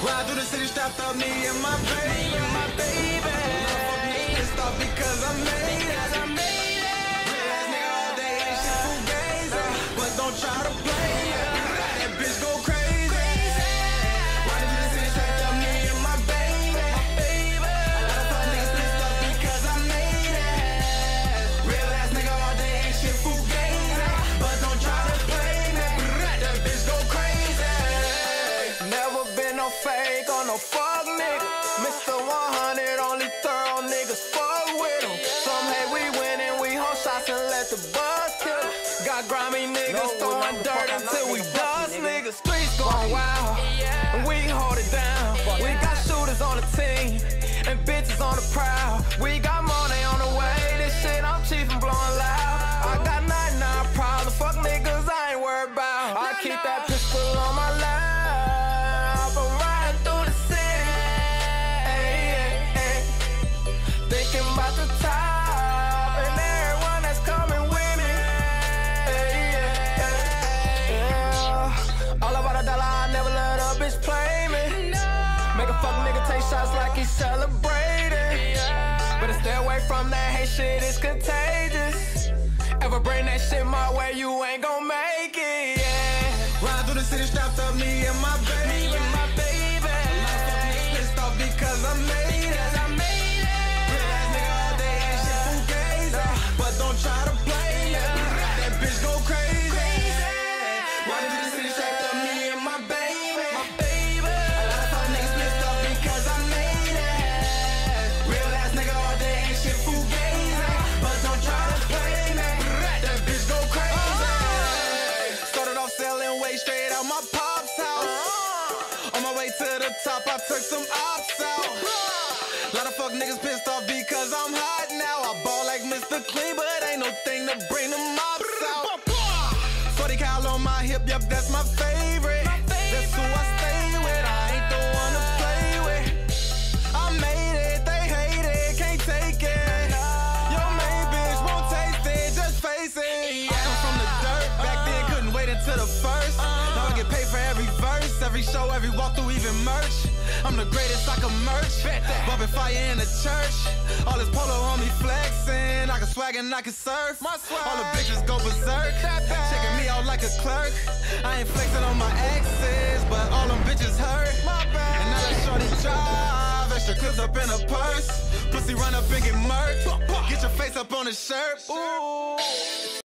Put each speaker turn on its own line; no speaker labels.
Ride through the city, strapped up, me and my baby. Motherfuckers pissed off because I made it. Real ass nigga all day, ain't shit fugazi, but don't try to play it. That bitch go crazy. Ride through the city, strapped up, me and my baby. Motherfuckers pissed off because I made it. Real ass nigga all day, ain't shit fugazi, but don't try to play me. That bitch go crazy.
Never been no fake or no fuck nigga. Mr. 100, only thorough niggas fuck with him. Some hate we winning, we hold shots and let the buzz kill 'em. Got grimy niggas throwing dirt until we dust niggas. Streets going wild, and we hold it down. We got shooters on the team, and bitches on the prowl. We got money on the way, this shit I'm cheap and blowing loud. I got 99 problems, fuck niggas I ain't worried about. I keep that pistol on my lap. Thinking about the top and everyone that's coming with me. All about a dollar, I never let a bitch play me. Make a fuck nigga take shots like he's celebrating. Better stay away from that hate shit, it's contagious. Ever bring that shit my way, you ain't gon' make it, yeah.
Ride through the city, strapped up, me and my baby. Motherfuckers pissed off because I made it. Don't try to play it. That bitch go crazy. Riding through the city, strapped up, me and my baby. A lot of fuck niggas pissed off because I made it. Real ass nigga all day, ain't shit fugazi, but don't try to play me. That bitch go crazy. Started off selling way straight out my pop's house. On my way to the top, I took some ops out. Lot of fuck niggas pissed off because I'm hot now. I ball like Mr. Clean, but ain't no thing to bring the mops out. 40 cal on my hip, yup, that's my favorite. That's who I stay with, I ain't the one to play with. I made it, they hate it, can't take it. Your main bitch won't taste it, just face it. I come from the dirt, back then couldn't wait until the first. Now I get paid for every verse, every show, every walkthrough, even merch. I'm the greatest, I can merch. Bumping fire in the church. All this polo on me flexing. I can swag and I can surf. All the bitches go berserk. Checking me out like a clerk. I ain't flexing on my exes, but all them bitches hurt. And now that shorty drive, extra clips up in her purse. Pussy run up and get murked. Get your face up on the shirt. Ooh.